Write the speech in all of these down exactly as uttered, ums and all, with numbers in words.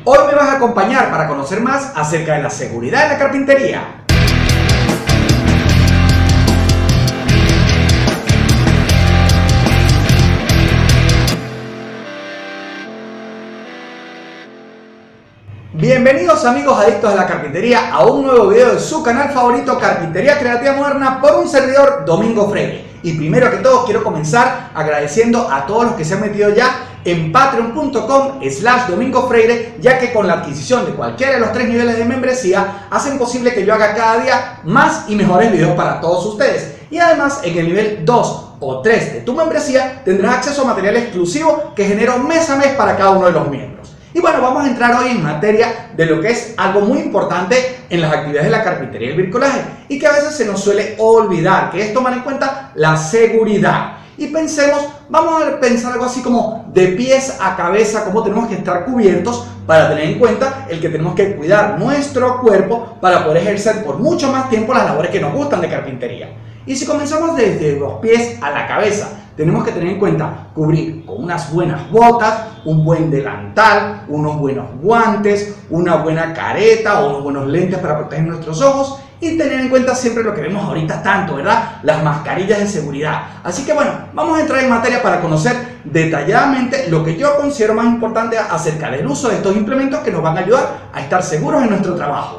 Hoy me vas a acompañar para conocer más acerca de la seguridad en la carpintería. Bienvenidos amigos adictos a la carpintería a un nuevo video de su canal favorito Carpintería Creativa Moderna por un servidor, Domingo Freire. Y primero que todo quiero comenzar agradeciendo a todos los que se han metido ya en patreon punto com slash Domingo Freire, ya que con la adquisición de cualquiera de los tres niveles de membresía hacen posible que yo haga cada día más y mejores videos para todos ustedes. Y además en el nivel dos o tres de tu membresía tendrás acceso a material exclusivo que genero mes a mes para cada uno de los miembros. Y bueno, vamos a entrar hoy en materia de lo que es algo muy importante en las actividades de la carpintería y el bricolaje y que a veces se nos suele olvidar, que es tomar en cuenta la seguridad. Y pensemos, vamos a pensar algo así como de pies a cabeza, cómo tenemos que estar cubiertos para tener en cuenta el que tenemos que cuidar nuestro cuerpo para poder ejercer por mucho más tiempo las labores que nos gustan de carpintería. Y si comenzamos desde los pies a la cabeza, tenemos que tener en cuenta cubrir con unas buenas botas, un buen delantal, unos buenos guantes, una buena careta o unos buenos lentes para proteger nuestros ojos y tener en cuenta siempre lo que vemos ahorita tanto, ¿verdad? Las mascarillas de seguridad. Así que bueno, vamos a entrar en materia para conocer detalladamente lo que yo considero más importante acerca del uso de estos implementos que nos van a ayudar a estar seguros en nuestro trabajo.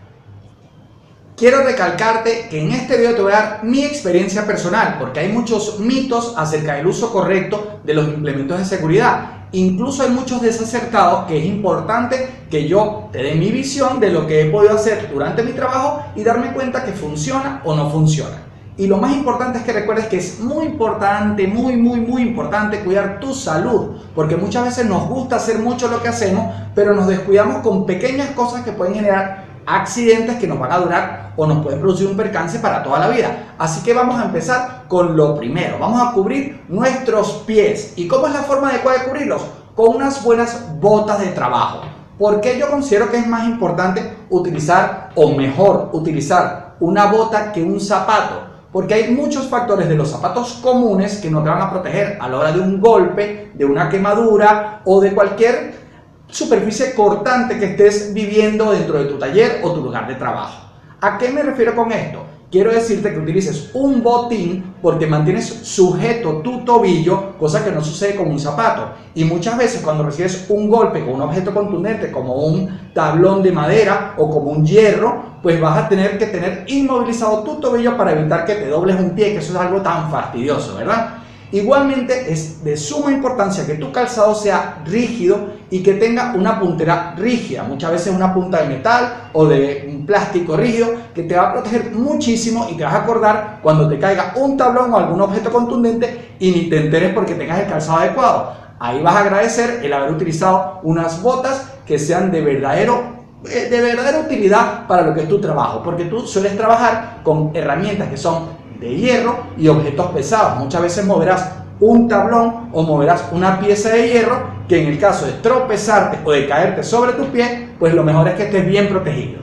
Quiero recalcarte que en este video te voy a dar mi experiencia personal, porque hay muchos mitos acerca del uso correcto de los implementos de seguridad. Incluso hay muchos desacertados que es importante que yo te dé mi visión de lo que he podido hacer durante mi trabajo y darme cuenta que funciona o no funciona. Y lo más importante es que recuerdes que es muy importante, muy, muy, muy importante cuidar tu salud, porque muchas veces nos gusta hacer mucho lo que hacemos, pero nos descuidamos con pequeñas cosas que pueden generar accidentes que nos van a durar o nos pueden producir un percance para toda la vida. Así que vamos a empezar con lo primero. Vamos a cubrir nuestros pies. ¿Y cómo es la forma adecuada de cubrirlos? Con unas buenas botas de trabajo. ¿Por qué yo considero que es más importante utilizar o mejor utilizar una bota que un zapato? Porque hay muchos factores de los zapatos comunes que no te van a proteger a la hora de un golpe, de una quemadura o de cualquier superficie cortante que estés viviendo dentro de tu taller o tu lugar de trabajo. ¿A qué me refiero con esto? Quiero decirte que utilices un botín porque mantienes sujeto tu tobillo, cosa que no sucede con un zapato. Y muchas veces cuando recibes un golpe con un objeto contundente como un tablón de madera o como un hierro, pues vas a tener que tener inmovilizado tu tobillo para evitar que te dobles un pie, que eso es algo tan fastidioso, ¿verdad? Igualmente es de suma importancia que tu calzado sea rígido y que tenga una puntera rígida, muchas veces una punta de metal o de un plástico rígido que te va a proteger muchísimo y te vas a acordar cuando te caiga un tablón o algún objeto contundente y ni te enteres porque tengas el calzado adecuado. Ahí vas a agradecer el haber utilizado unas botas que sean de verdadero de verdadera utilidad para lo que es tu trabajo, porque tú sueles trabajar con herramientas que son de hierro y objetos pesados. Muchas veces moverás un tablón o moverás una pieza de hierro que en el caso de tropezarte o de caerte sobre tu pie, pues lo mejor es que estés bien protegido.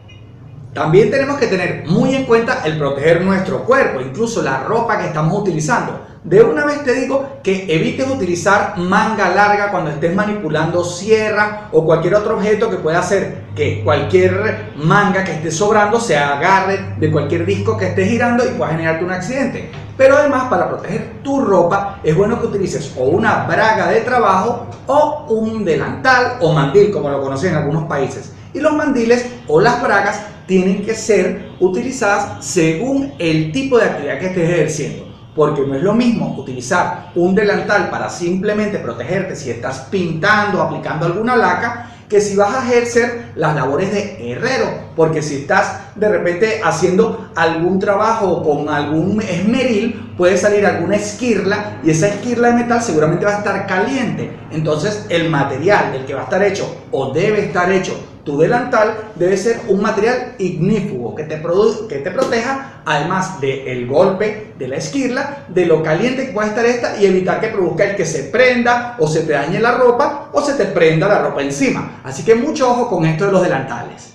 También tenemos que tener muy en cuenta el proteger nuestro cuerpo, incluso la ropa que estamos utilizando. De una vez te digo que evites utilizar manga larga cuando estés manipulando sierra o cualquier otro objeto que pueda hacer que cualquier manga que esté sobrando se agarre de cualquier disco que estés girando y pueda generarte un accidente. Pero además, para proteger tu ropa es bueno que utilices o una braga de trabajo o un delantal o mandil, como lo conocen en algunos países. Y los mandiles o las bragas tienen que ser utilizadas según el tipo de actividad que estés ejerciendo. Porque no es lo mismo utilizar un delantal para simplemente protegerte si estás pintando o aplicando alguna laca que si vas a ejercer las labores de herrero, porque si estás de repente haciendo algún trabajo con algún esmeril, puede salir alguna esquirla y esa esquirla de metal seguramente va a estar caliente. Entonces el material del que va a estar hecho o debe estar hecho tu delantal debe ser un material ignífugo que te, que te proteja, además del golpe de la esquirla, de lo caliente que puede estar esta y evitar que produzca el que se prenda o se te dañe la ropa o se te prenda la ropa encima. Así que mucho ojo con esto de los delantales.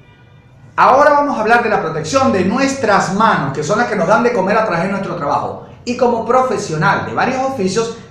Ahora vamos a hablar de la protección de nuestras manos, que son las que nos dan de comer a través de nuestro trabajo. Y como profesional de varios oficios,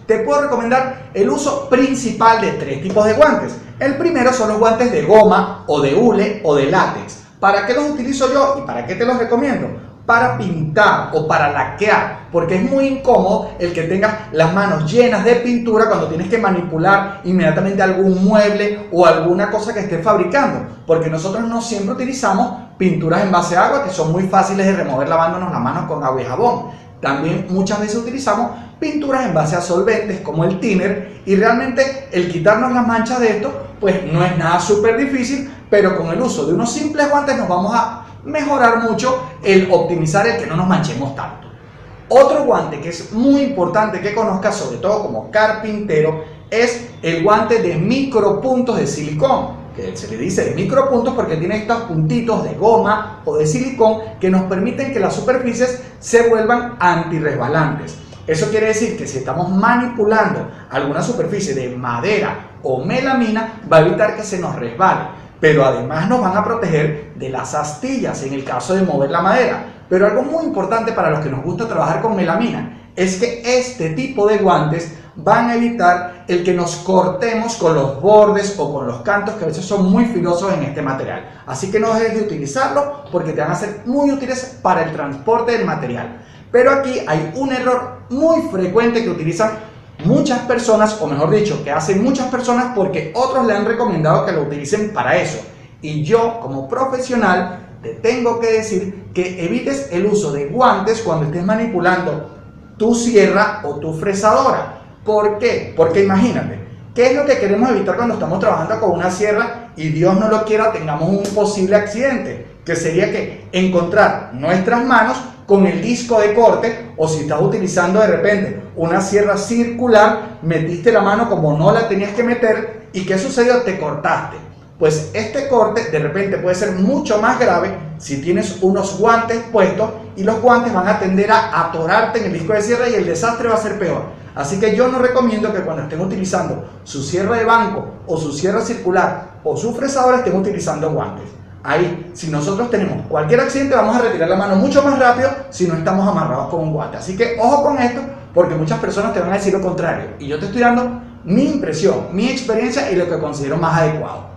te puedo recomendar el uso principal de tres tipos de guantes. El primero son los guantes de goma o de hule o de látex. ¿Para qué los utilizo yo y para qué te los recomiendo? Para pintar o para laquear, porque es muy incómodo el que tengas las manos llenas de pintura cuando tienes que manipular inmediatamente algún mueble o alguna cosa que estés fabricando, porque nosotros no siempre utilizamos pinturas en base a agua que son muy fáciles de remover lavándonos las manos con agua y jabón. También muchas veces utilizamos pinturas en base a solventes como el thinner, y realmente el quitarnos las manchas de esto pues no es nada súper difícil, pero con el uso de unos simples guantes nos vamos a mejorar mucho el optimizar el que no nos manchemos tanto. Otro guante que es muy importante que conozcas, sobre todo como carpintero, es el guante de micropuntos de silicón, que se le dice de micropuntos porque tiene estos puntitos de goma o de silicón que nos permiten que las superficies se vuelvan antirresbalantes. Eso quiere decir que si estamos manipulando alguna superficie de madera o melamina, va a evitar que se nos resbale. Pero además nos van a proteger de las astillas en el caso de mover la madera. Pero algo muy importante para los que nos gusta trabajar con melamina es que este tipo de guantes van a evitar el que nos cortemos con los bordes o con los cantos, que a veces son muy filosos en este material. Así que no dejes de utilizarlo porque te van a ser muy útiles para el transporte del material. Pero aquí hay un error muy frecuente que utilizan muchas personas, o mejor dicho, que hacen muchas personas porque otros le han recomendado que lo utilicen para eso. Y yo, como profesional, te tengo que decir que evites el uso de guantes cuando estés manipulando tu sierra o tu fresadora. ¿Por qué? Porque imagínate, ¿qué es lo que queremos evitar cuando estamos trabajando con una sierra y Dios no lo quiera tengamos un posible accidente? Que sería que encontrar nuestras manos con el disco de corte, o si estás utilizando de repente una sierra circular, metiste la mano como no la tenías que meter y ¿qué sucedió? Te cortaste. Pues este corte de repente puede ser mucho más grave si tienes unos guantes puestos, y los guantes van a tender a atorarte en el disco de sierra y el desastre va a ser peor. Así que yo no recomiendo que cuando estén utilizando su sierra de banco o su sierra circular o su fresadora estén utilizando guantes. Ahí, si nosotros tenemos cualquier accidente, vamos a retirar la mano mucho más rápido si no estamos amarrados con un guante. Así que ojo con esto, porque muchas personas te van a decir lo contrario. Y yo te estoy dando mi impresión, mi experiencia y lo que considero más adecuado.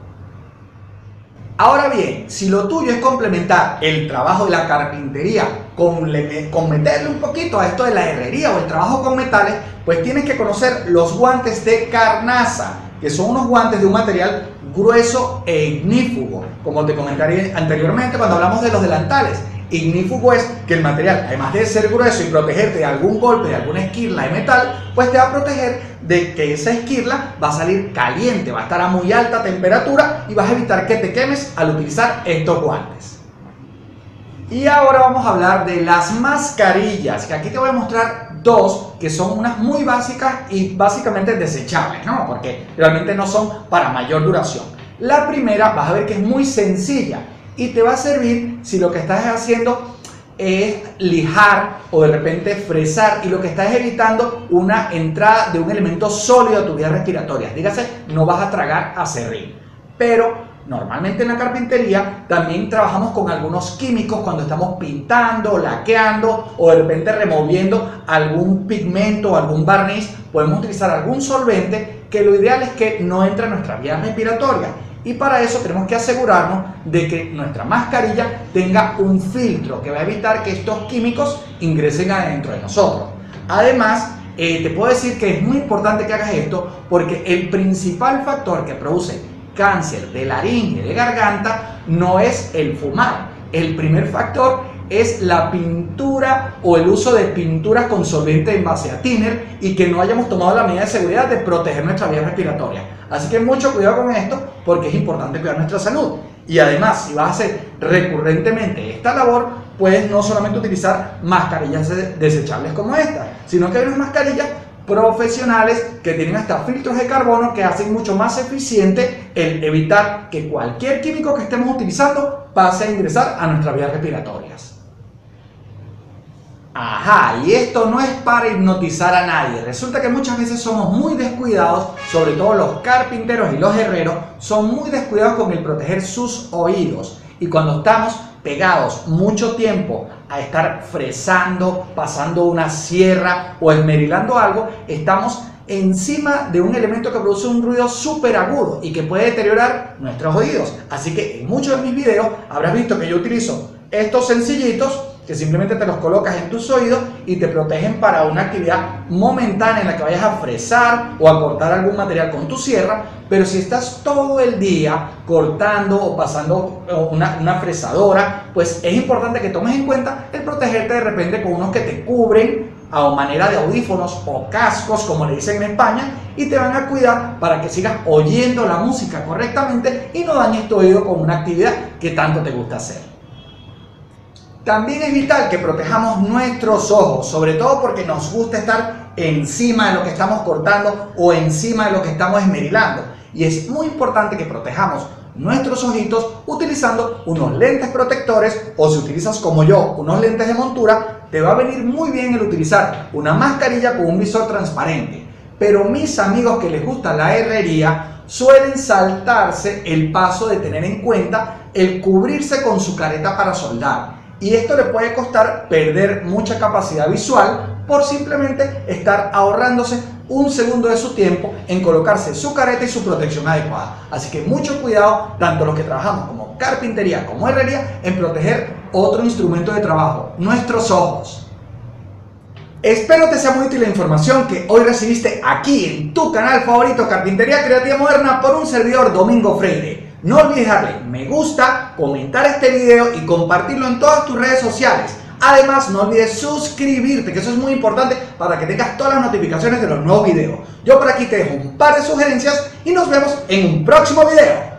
Ahora bien, si lo tuyo es complementar el trabajo de la carpintería con, con meterle un poquito a esto de la herrería o el trabajo con metales, pues tienes que conocer los guantes de carnaza, que son unos guantes de un material grueso e ignífugo, como te comentaré anteriormente cuando hablamos de los delantales. Ignífugo es que el material, además de ser grueso y protegerte de algún golpe, de alguna esquirla de metal, pues te va a proteger de que esa esquirla va a salir caliente, va a estar a muy alta temperatura y vas a evitar que te quemes al utilizar estos guantes. Y ahora vamos a hablar de las mascarillas, que aquí te voy a mostrar dos que son unas muy básicas y básicamente desechables, ¿no? Porque realmente no son para mayor duración. La primera vas a ver que es muy sencilla y te va a servir si lo que estás haciendo es lijar o de repente fresar y lo que estás evitando una entrada de un elemento sólido a tu vía respiratoria. Dígase, no vas a tragar aserrín. Pero normalmente en la carpintería también trabajamos con algunos químicos cuando estamos pintando, laqueando o de repente removiendo algún pigmento o algún barniz. Podemos utilizar algún solvente que lo ideal es que no entre a nuestra vía respiratoria. Y para eso tenemos que asegurarnos de que nuestra mascarilla tenga un filtro que va a evitar que estos químicos ingresen adentro de nosotros. Además, eh, te puedo decir que es muy importante que hagas esto porque el principal factor que produce cáncer de laringe, de garganta, no es el fumar. El primer factor es la pintura o el uso de pinturas con solvente en base a thinner y que no hayamos tomado la medida de seguridad de proteger nuestra vía respiratoria. Así que mucho cuidado con esto porque es importante cuidar nuestra salud. Y además, si vas a hacer recurrentemente esta labor, puedes no solamente utilizar mascarillas desechables como esta, sino que hay unas mascarillas profesionales que tienen hasta filtros de carbono que hacen mucho más eficiente el evitar que cualquier químico que estemos utilizando pase a ingresar a nuestras vías respiratorias. Ajá, y esto no es para hipnotizar a nadie. Resulta que muchas veces somos muy descuidados, sobre todo los carpinteros y los herreros, son muy descuidados con el proteger sus oídos. Y cuando estamos pegados mucho tiempo a estar fresando, pasando una sierra o esmerilando algo, estamos encima de un elemento que produce un ruido súper agudo y que puede deteriorar nuestros oídos. Así que en muchos de mis videos habrás visto que yo utilizo estos sencillitos que simplemente te los colocas en tus oídos y te protegen para una actividad momentánea en la que vayas a fresar o a cortar algún material con tu sierra. Pero si estás todo el día cortando o pasando una, una fresadora, pues es importante que tomes en cuenta el protegerte de repente con unos que te cubren a manera de audífonos o cascos, como le dicen en España, y te van a cuidar para que sigas oyendo la música correctamente y no dañes tu oído con una actividad que tanto te gusta hacer. También es vital que protejamos nuestros ojos, sobre todo porque nos gusta estar encima de lo que estamos cortando o encima de lo que estamos esmerilando. Y es muy importante que protejamos nuestros ojitos utilizando unos lentes protectores, o si utilizas como yo unos lentes de montura, te va a venir muy bien el utilizar una mascarilla con un visor transparente. Pero mis amigos que les gusta la herrería suelen saltarse el paso de tener en cuenta el cubrirse con su careta para soldar. Y esto le puede costar perder mucha capacidad visual por simplemente estar ahorrándose un segundo de su tiempo en colocarse su careta y su protección adecuada. Así que mucho cuidado, tanto los que trabajamos como carpintería como herrería, en proteger otro instrumento de trabajo, nuestros ojos. Espero te sea muy útil la información que hoy recibiste aquí en tu canal favorito, Carpintería Creativa Moderna, por un servidor, Domingo Freire. No olvides darle me gusta, comentar este video y compartirlo en todas tus redes sociales. Además, no olvides suscribirte, que eso es muy importante para que tengas todas las notificaciones de los nuevos videos. Yo por aquí te dejo un par de sugerencias y nos vemos en un próximo video.